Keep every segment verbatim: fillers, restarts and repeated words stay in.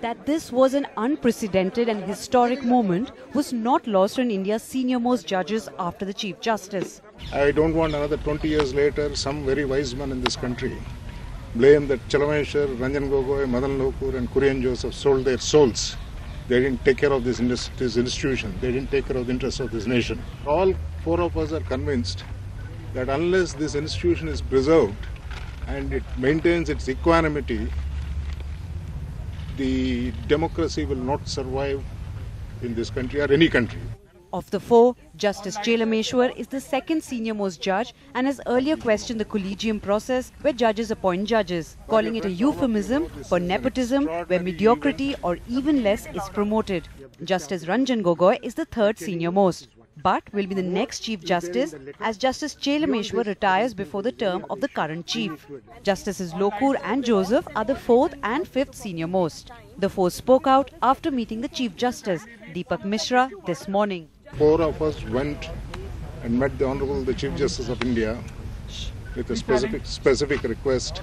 That this was an unprecedented and historic moment was not lost on India's senior-most judges after the Chief Justice. I don't want another twenty years later some very wise man in this country blame that Chelameswar, Ranjan Gogoi, Madan, Lokur and Kurian Joseph sold their souls. They didn't take care of this, this institution. They didn't take care of the interests of this nation. All four of us are convinced that unless this institution is preserved and it maintains its equanimity, the democracy will not survive in this country or any country. Of the four, Justice J Chelameswar is the second senior-most judge and has earlier questioned the collegium process where judges appoint judges, calling it a euphemism for nepotism where mediocrity or even less is promoted. Justice Ranjan Gogoi is the third senior-most, but will be the next Chief Justice as Justice J Chelameswar retires before the term of the current Chief. Justices Lokur and Joseph are the fourth and fifth senior-most. The four spoke out after meeting the Chief Justice, Dipak Misra, this morning. Four of us went and met the Honorable the Chief Justice of India with a specific specific request,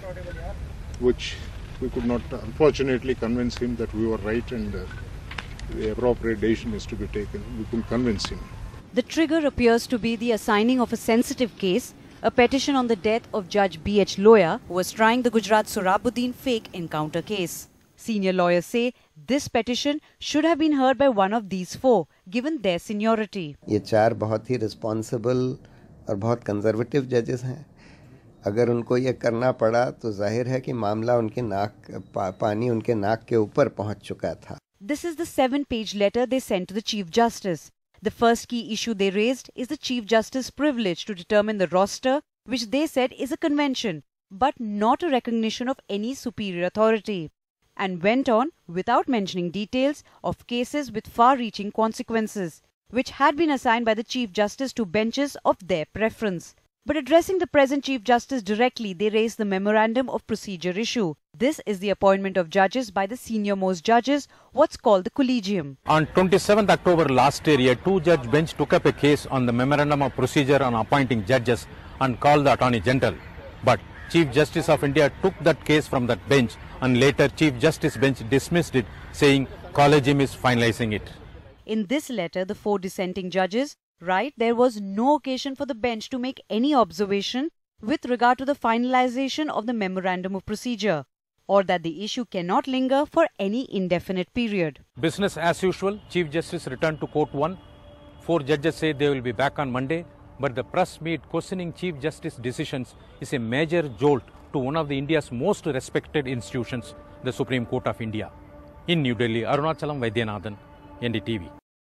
which we could not unfortunately convince him that we were right and uh, the appropriate decision is to be taken. We couldn't convince him. The trigger appears to be the assigning of a sensitive case, a petition on the death of Judge B H Loya, who was trying the Gujarat Sohrabuddin fake encounter case. Senior lawyers say this petition should have been heard by one of these four, given their seniority. ये चार बहुत ही responsible और बहुत conservative judges हैं. अगर उनको ये करना पड़ा तो जाहिर है कि मामला उनके नाक पा, पानी उनके नाक के ऊपर पहुंच चुका था. This is the seven-page letter they sent to the Chief Justice. The first key issue they raised is the Chief Justice's privilege to determine the roster, which they said is a convention, but not a recognition of any superior authority, and went on without mentioning details of cases with far-reaching consequences, which had been assigned by the Chief Justice to benches of their preference. But addressing the present Chief Justice directly, they raised the Memorandum of Procedure issue. This is the appointment of judges by the senior-most judges, what's called the collegium. On twenty-seventh October last year, a two-judge bench took up a case on the Memorandum of Procedure on appointing judges and called the Attorney General. But Chief Justice of India took that case from that bench and later Chief Justice bench dismissed it, saying collegium is finalizing it. In this letter, the four dissenting judges write there was no occasion for the bench to make any observation with regard to the finalization of the Memorandum of Procedure, or that the issue cannot linger for any indefinite period. Business as usual, Chief Justice returned to Court one. Four judges say they will be back on Monday, but the press meet questioning Chief Justice decisions is a major jolt to one of the India's most respected institutions, the Supreme Court of India. In New Delhi, Arunachalam Vaidyanathan, N D T V.